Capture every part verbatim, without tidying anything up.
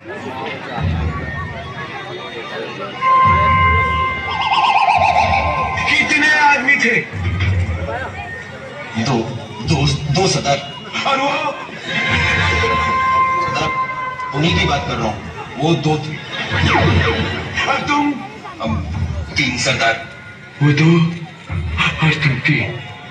कितने आदमी थे? दो दो दो सरदार। और वो? सरदार उन्हीं की बात कर रहा हूँ, वो दो थे। और तुम? हम तीन सरदार। वो दो और तुम तीन,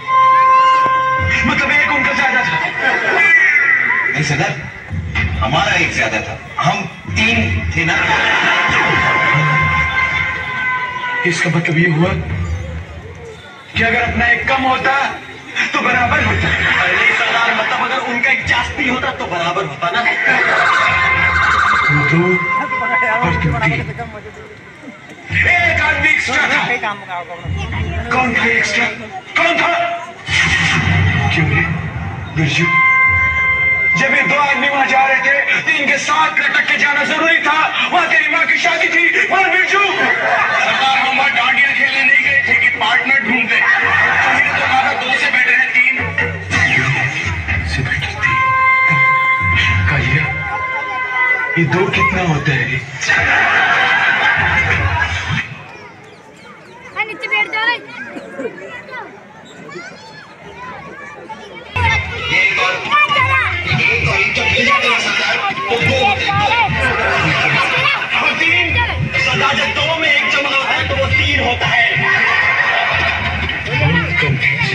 मतलब एक उनका ज्यादा था। नहीं सरदार, हमारा एक ज्यादा था, हम तीन थे ना। इसका मतलब ये हुआ कि अगर अपना एक कम होता तो बराबर होता। अरे सरदार, मतलब अगर उनका एक जास्ती होता तो बराबर होता ना। वो दो और तुम तीन, एक आदमी एक्स्ट्रा था। कौन था एक्स्ट्रा? कौन था? क्यों रे बिरजू, जब ये दो आदमी वहां जा रहे थे तो इनके साथ लटक के जाना जरूरी था। वहां तेरी माँ की शादी थी। वहां बिरजू सरदार, हम वहां डांडिया खेलने नहीं गए थे कि पार्टनर ढूंढते। हमने तो कहा दो से बेटर है तीन। से बेटर तीन? कालिया, ये दो कितना होता है? नीचे बैठ जा रहे। एक और एक और जब मिल जाते हैं सरदार तो दो होते हैं। और तीन? सरदार, जब दो में एक जमा होता है तो वो तीन होता है। तुम ठीक से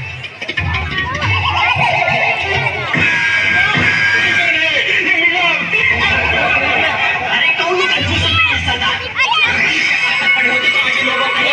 अरे कौन सा कंफ्यूजन नहीं है सरदार? पड़े होते तो ऐसे लोगों को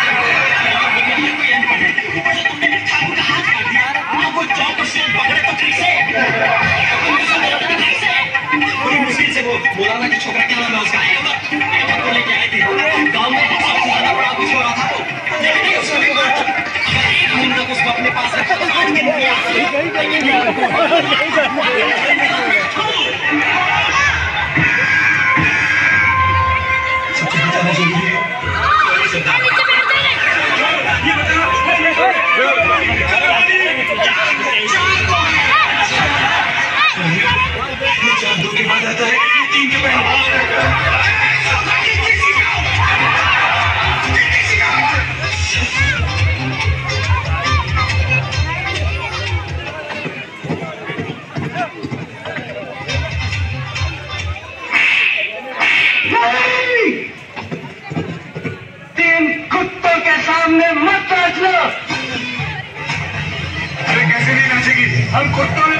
बोलाना कि छोकरा क्या नाम है उसका? तो लेके आए थे गाँव में, सबसे ज्यादा बड़ा कुछ हो रहा था वो, लेकिन उसको भी बोला अगर एक महीने तक उसको अपने पास रखा तो आज के दिन सबसे बताना जरूरी है। ये बता चार दो के बाद आता है तीन के पहले। तीन कुत्तों के सामने मत नाच लो। अरे कैसे नहीं नाचेगी? हम कुत्तों